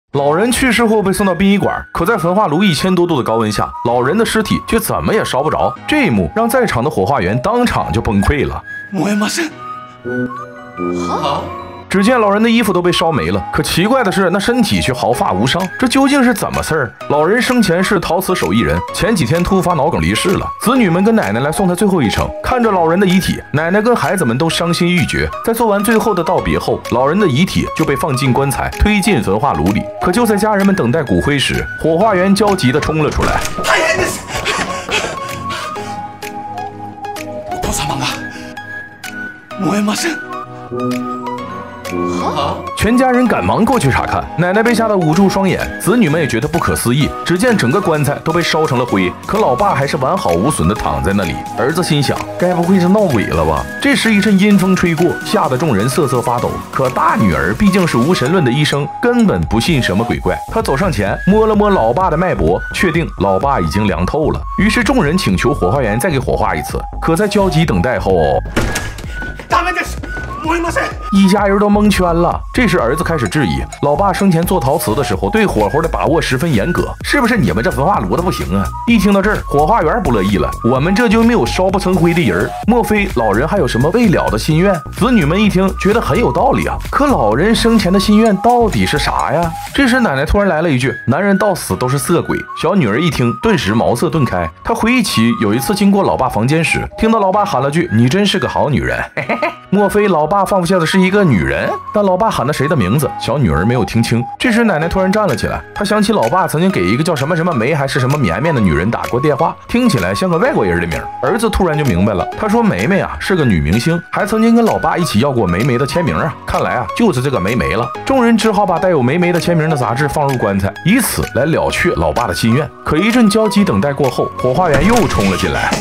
老人去世后被送到殡仪馆，可在焚化炉1000多度的高温下，老人的尸体却怎么也烧不着。这一幕让在场的火化员当场就崩溃了。只见老人的衣服都被烧没了，可奇怪的是，那身体却毫发无伤，这究竟是怎么事儿？老人生前是陶瓷手艺人，前几天突发脑梗离世了。子女们跟奶奶来送他最后一程，看着老人的遗体，奶奶跟孩子们都伤心欲绝。在做完最后的道别后，老人的遗体就被放进棺材，推进焚化炉里。可就在家人们等待骨灰时，火化员焦急地冲了出来。全家人赶忙过去查看，奶奶被吓得捂住双眼，子女们也觉得不可思议。只见整个棺材都被烧成了灰，可老爸还是完好无损地躺在那里。儿子心想，该不会是闹鬼了吧？这时一阵阴风吹过，吓得众人瑟瑟发抖。可大女儿毕竟是无神论的医生，根本不信什么鬼怪。她走上前摸了摸老爸的脉搏，确定老爸已经凉透了。于是众人请求火化员再给火化一次。可在焦急等待后，一家人都蒙圈了。这时儿子开始质疑，老爸生前做陶瓷的时候对火候的把握十分严格，是不是你们这焚化炉的不行啊？一听到这儿，火化员不乐意了，我们这就没有烧不成灰的人？莫非老人还有什么未了的心愿？子女们一听觉得很有道理啊，可老人生前的心愿到底是啥呀？这时奶奶突然来了一句，男人到死都是色鬼。小女儿一听顿时茅塞顿开，她回忆起有一次经过老爸房间时，听到老爸喊了句，你真是个好女人，嘿嘿嘿。莫非老爸放不下的是一个女人？但老爸喊的谁的名字，小女儿没有听清。这时奶奶突然站了起来，她想起老爸曾经给一个叫什么什么梅还是什么绵绵的女人打过电话，听起来像个外国人的名。儿子突然就明白了，他说梅梅啊是个女明星，还曾经跟老爸一起要过梅梅的签名啊，看来啊就是这个梅梅了。众人只好把带有梅梅的签名的杂志放入棺材，以此来了却老爸的心愿。可一阵焦急等待过后，火化员又冲了进来。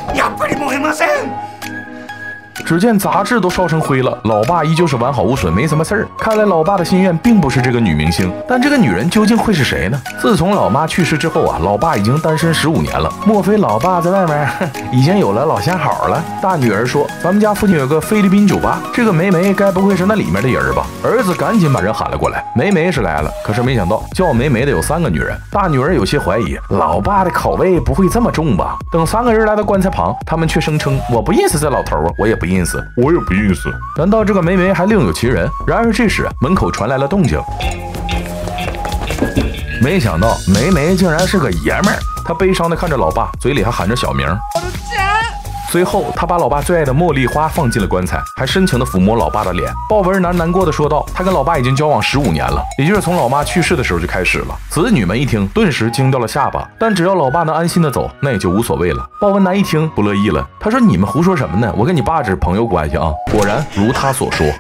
只见杂志都烧成灰了，老爸依旧是完好无损，没什么事儿。看来老爸的心愿并不是这个女明星，但这个女人究竟会是谁呢？自从老妈去世之后啊，老爸已经单身15年了。莫非老爸在外面已经有了老相好了？大女儿说，咱们家附近有个菲律宾酒吧，这个梅梅该不会是那里面的人吧？儿子赶紧把人喊了过来。梅梅是来了，可是没想到叫梅梅的有3个女人。大女儿有些怀疑，老爸的口味不会这么重吧？等3个人来到棺材旁，他们却声称，我不认识这老头，我也不认识。我也不认识。难道这个梅梅还另有其人？然而这时门口传来了动静，没想到梅梅竟然是个爷们儿。他悲伤地看着老爸，嘴里还喊着小名。我的钱！随后他把老爸最爱的茉莉花放进了棺材，还深情地抚摸老爸的脸。鲍文难过地说道，他跟老爸已经交往15年了，也就是从老妈去世的时候就开始了。子女们一听顿时惊掉了下巴，但只要老爸能安心地走，那也就无所谓了。鲍文一听不乐意了，他说，你们胡说什么呢？我跟你爸只是朋友关系啊。果然如他所说。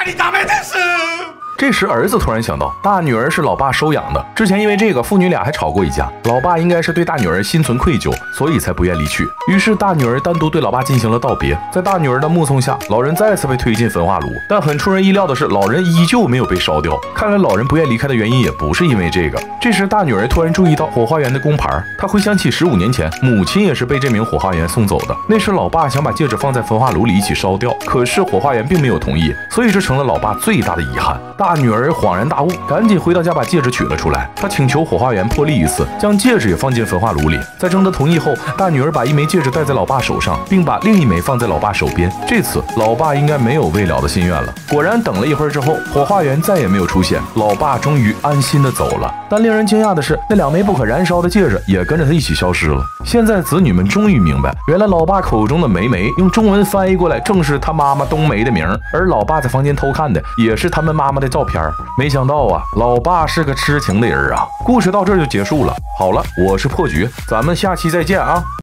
这时儿子突然想到，大女儿是老爸收养的，之前因为这个父女俩还吵过一架，老爸应该是对大女儿心存愧疚，所以才不愿离去。于是大女儿单独对老爸进行了道别。在大女儿的目送下，老人再次被推进焚化炉，但很出人意料的是，老人依旧没有被烧掉。看来老人不愿离开的原因也不是因为这个。这时大女儿突然注意到火化员的工牌，她回想起15年前母亲也是被这名火化员送走的，那时老爸想把戒指放在焚化炉里一起烧掉，可是火化员并没有同意，所以这成了老爸最大的遗憾。大女儿恍然大悟，赶紧回到家把戒指取了出来。她请求火化员破例一次，将戒指也放进焚化炉里。在征得同意后，大女儿把一枚戒指戴在老爸手上，并把另一枚放在老爸手边。这次老爸应该没有未了的心愿了。果然等了一会儿之后，火化员再也没有出现，老爸终于安心的走了。但令人惊讶的是，那2枚不可燃烧的戒指也跟着他一起消失了。现在子女们终于明白，原来老爸口中的梅梅用中文翻译过来正是他妈妈冬梅的名，而老爸在房间偷看的也是他们妈妈的照片。没想到啊，老爸是个痴情的人啊！故事到这儿就结束了。好了，我是破局，咱们下期再见啊！